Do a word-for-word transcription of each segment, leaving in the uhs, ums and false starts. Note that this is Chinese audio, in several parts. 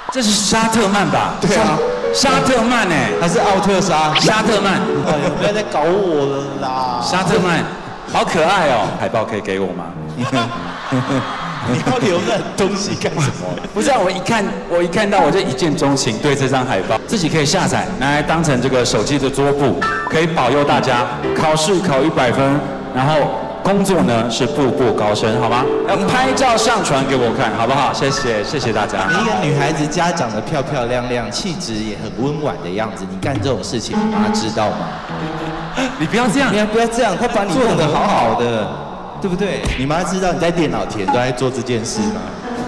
这是沙特曼吧？ 对啊， 沙特曼哎， 还是奥特沙？ 沙特曼。 哎呦，不要再搞我了啦！ 沙特曼，好可爱哦！海报可以给我吗？ 你要留那东西干什么？ 不是啊，我一看，我一看到我就一见钟情，对这张海报，自己可以下载，拿来当成这个手机的桌布，可以保佑大家考试考一百分，然后工作呢是步步高升，好吗？要拍照上传给我看，好不好？谢谢，谢谢大家。 你一个女孩子家长得漂漂亮亮，气质也很温婉的样子，你干这种事情，你妈知道吗？ 你不要这样， 你不要这样，她把你弄得好好的。对不对？你妈知道你在电脑前都在做这件事吗？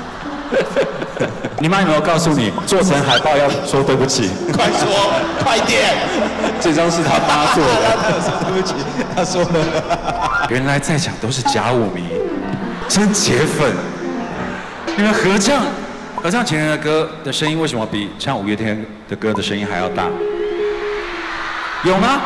你妈有没有告诉你，做成海报要说对不起？ 快说，快点！ 这张是他妈做的。 他有说对不起，他说的。 原来在场都是假舞迷，真铁粉。你们合唱，合唱前人的歌的声音为什么比唱五月天的歌的声音还要大？有吗？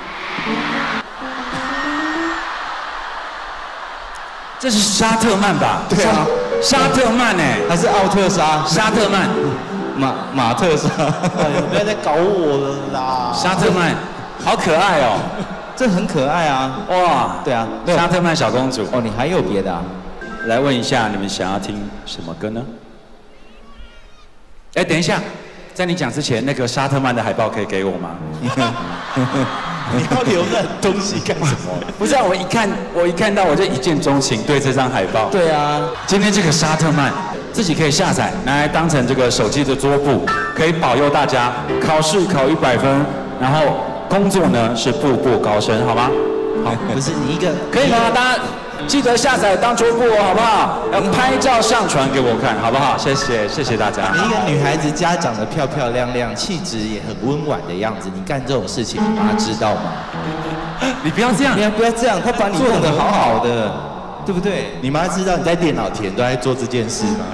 这是沙特曼吧？ 对啊， 沙特曼哎， 还是奥特沙？ 沙特曼， 马马特沙。哎呦，不要再搞我了啦！ 沙特曼，好可爱哦， 这很可爱啊！ 哇， 对啊， 沙特曼小公主。 哦，你还有别的啊？ 来问一下，你们想要听什么歌呢？哎，等一下，在你讲之前，那个沙特曼的海报可以给我吗？ 你要留那东西干什么？ 不是啊，我一看，我一看到我就一见钟情，对这张海报。 对啊， 今天这个沙特曼自己可以下载，拿来当成这个手机的桌布，可以保佑大家考试考一百分，然后工作呢是步步高升，好吗？好， 不是你一个可以吗？大家记得下载当桌布哦，好不好？要拍照上传给我看，好不好？谢谢，谢谢大家。 你一个女孩子家长得漂漂亮亮，气质也很温婉的样子，你干这种事情，你妈知道吗？ 你不要这样， 你不要这样，她把你弄得好好的，对不对？你妈知道你在电脑前都在做这件事吗？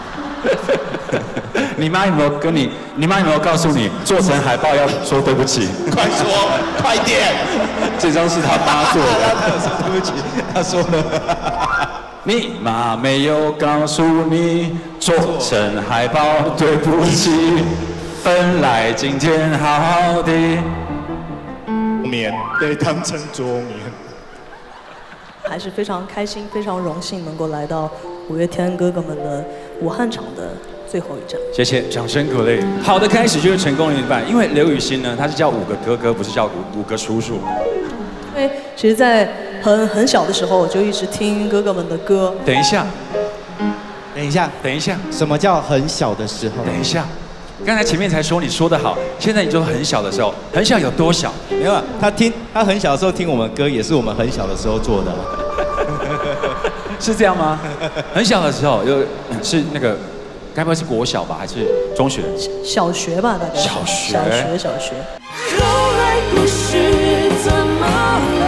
你妈有没有跟你？你妈有没有告诉你，做成海报要说对不起？ 快说，快点！ 这张是他妈做的。 他有说对不起，他说的。 你妈没有告诉你，做成海报对不起，本来今天好好的。 面被当成桌面。 还是非常开心，非常荣幸能够来到五月天哥哥们的武汉场的最后一站。 谢谢，掌声鼓励。好的开始就是成功的一半，因为刘雨昕呢，他是叫五个哥哥，不是叫五五个叔叔。 因为其实，在很很小的时候，我就一直听哥哥们的歌。 等一下， 等一下， 等一下， 什么叫很小的时候？ 等一下，刚才前面才说你说得好，现在你就很小的时候，很小有多小？ 没有，他听他很小的时候听我们歌，也是我们很小的时候做的。 是这样吗？很小的时候，有是那个，该不会是国小吧，还是中学？ 小学吧，大概。 小学。 小学，小学。 后来故事怎么